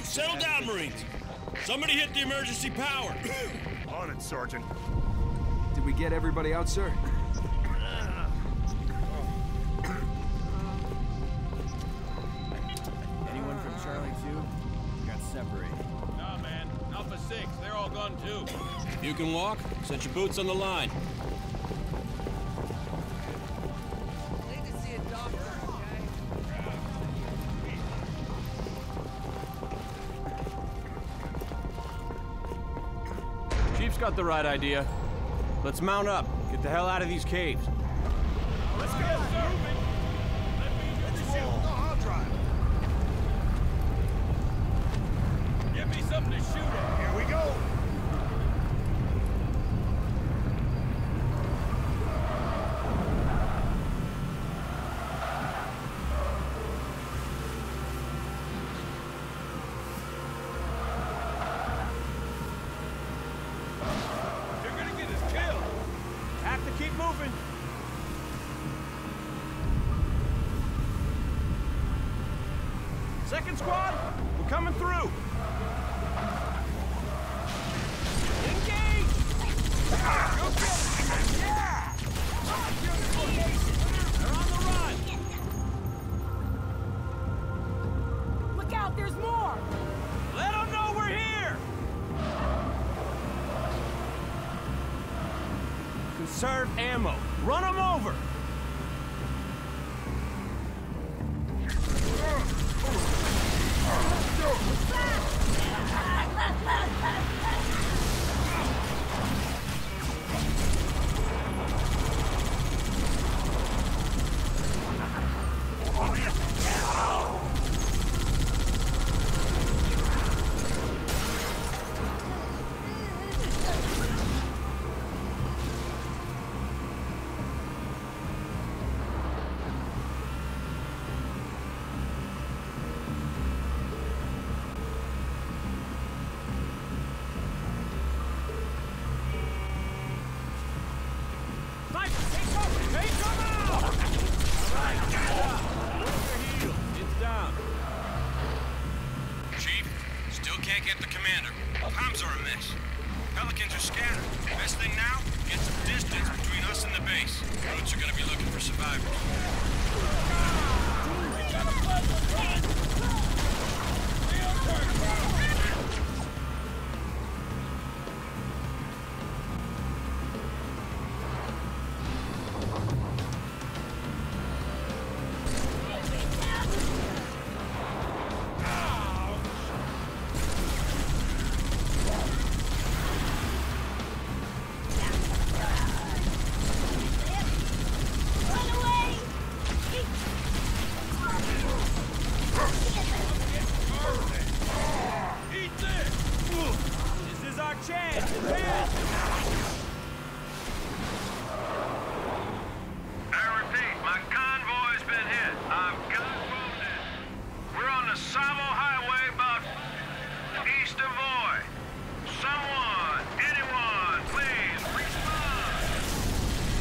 Settle down, Marines. Somebody hit the emergency power. On it, Sergeant. Did we get everybody out, sir? Anyone from Charlie 2? Got separated. Nah, man. Alpha 6, they're all gone too. You can walk? Set your boots on the line. Need to see a doctor, okay? Chief's got the right idea. Let's mount up. Get the hell out of these caves. Let's go, sir. Let me do the shoot. No, I'll drive. Give me something to shoot at. Here we go. You're gonna get us killed. Have to keep moving. Second squad, we're coming through. Engage! Go get it! Yeah! They're on the run! Look out, there's more! Let them know we're here! Conserve ammo. Run them over! Sniper, take cover! Take cover! All right, get up! Move your heel. It's down. Chief, still can't get the commander. Comms are a mess. Pelicans are scattered. Best thing now, get some distance between us and the base. Roots are gonna be looking for survivors. Run away! Eat this! This is our chance! Advance! I repeat, my convoy's been hit. I've got wounded. We're on the Samo Highway about east of Voy. Someone, anyone, please respond.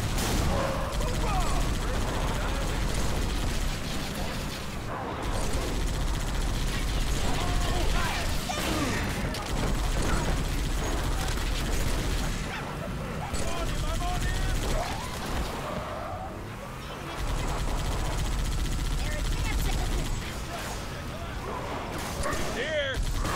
Here!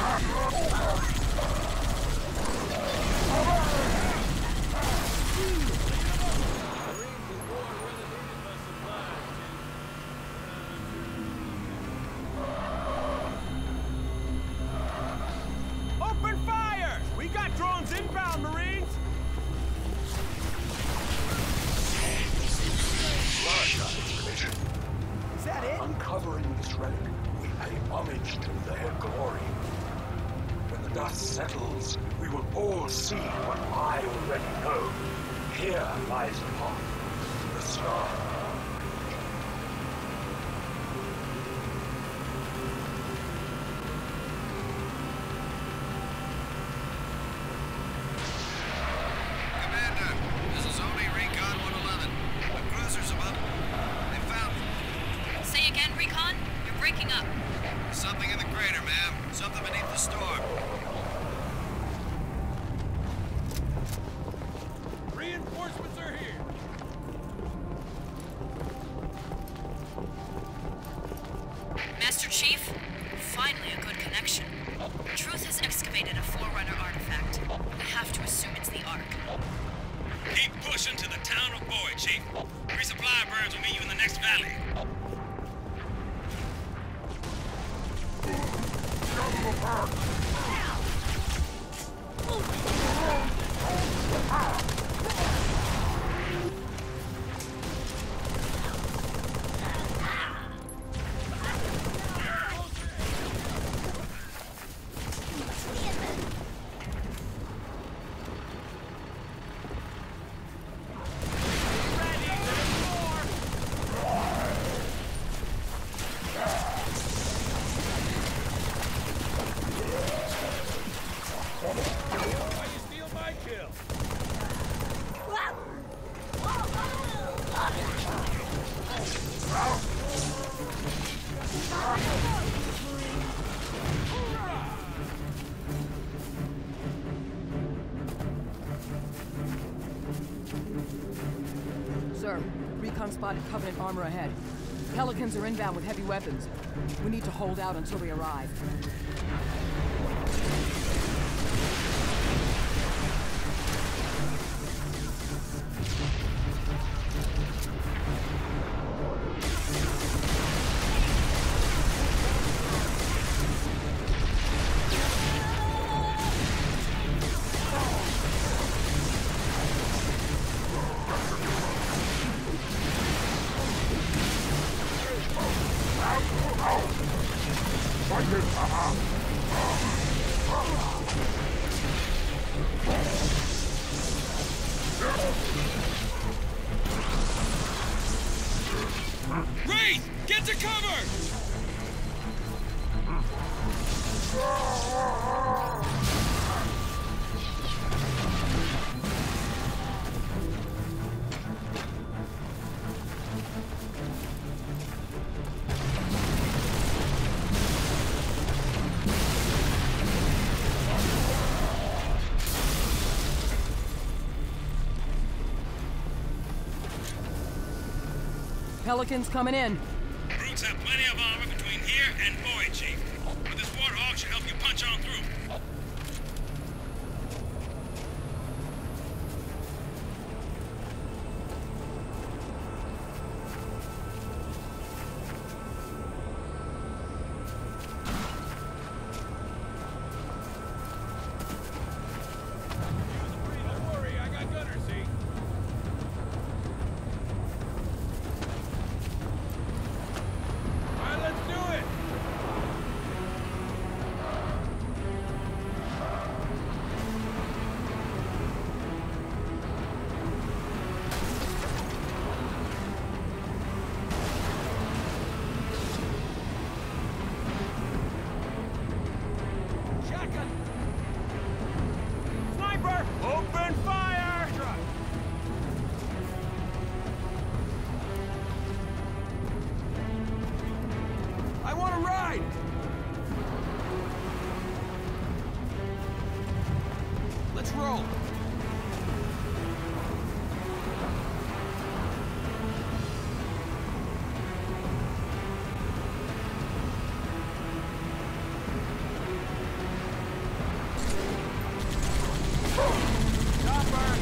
Open fire! We got drones inbound, Marines! Is that it? Uncovering this relic, we pay homage to their glory. When the dust settles, we will all see what I already know. Here lies the path, the star. Commander, this is only Recon 111. The cruiser's above. They found me. Say again, Recon? You're breaking up. Something in the crater, ma'am. So Master Chief? Finally a good connection. Truth has excavated a Forerunner artifact. We have to assume it's the Ark. Keep pushing to the town of Boyd, Chief. Resupply birds will meet you in the next valley. Sir, recon spotted Covenant armor ahead. Pelicans are inbound with heavy weapons. We need to hold out until they arrive. Wraith! Get to cover! Pelicans coming in. Brutes have plenty of armor between here and Boyd, Chief. But this Warthog should help you punch on through. Don't worry, I got gunners, see? All right, let's do it! Shotgun! Sniper! Open fire! I want to ride! Let's roll! Chopper!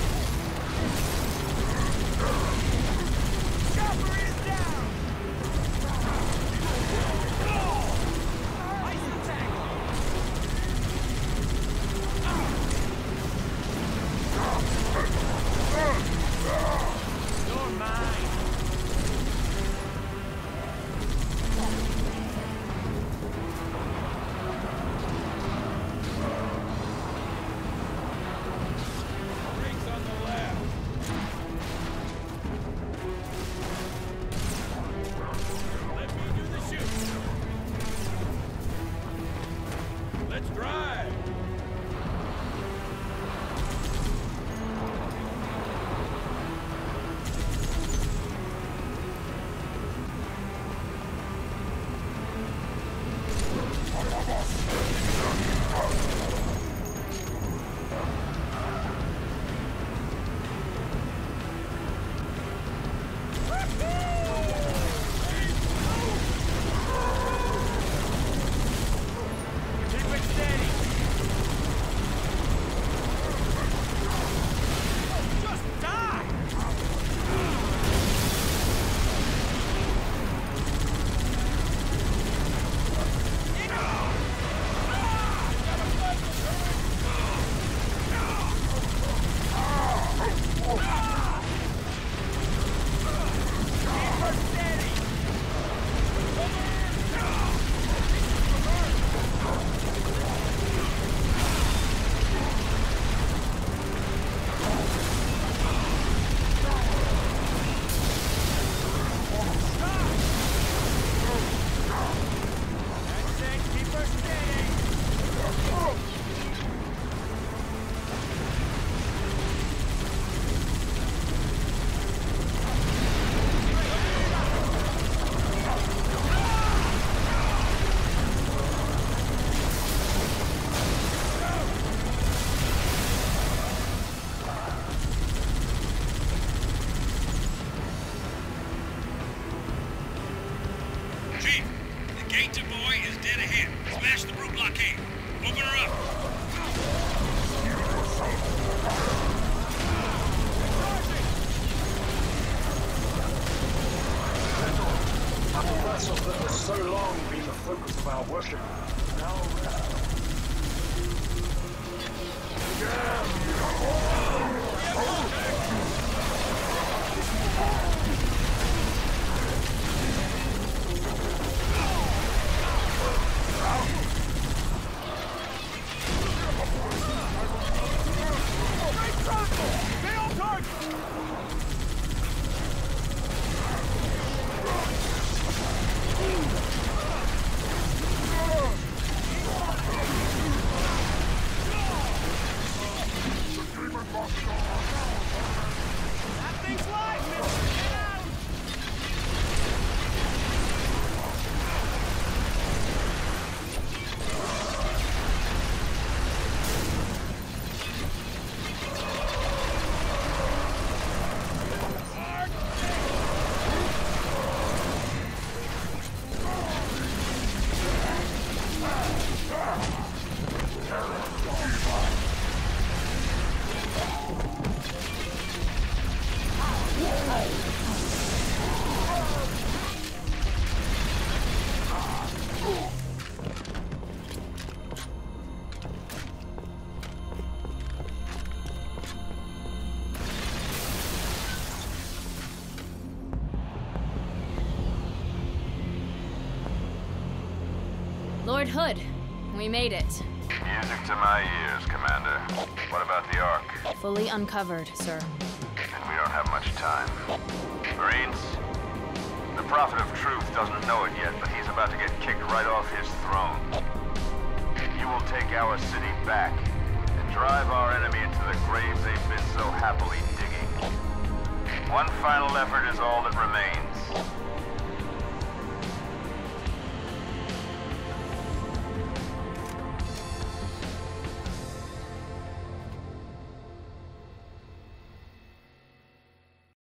Chopper is down! Ice attack! Gate to Boy is dead ahead. Smash the road blockade. Open her up. The vessel that has so long been the focus of our worship. Stay on target! That thing's live, mister! Get out! Lord Hood, we made it. Music to my ears, Commander. What about the Ark? Fully uncovered, sir. And we don't have much time. Marines, the Prophet of Truth doesn't know it yet, but he's about to get kicked right off his throne. You will take our city back and drive our enemy into the graves they've been so happily digging. One final effort is all that remains.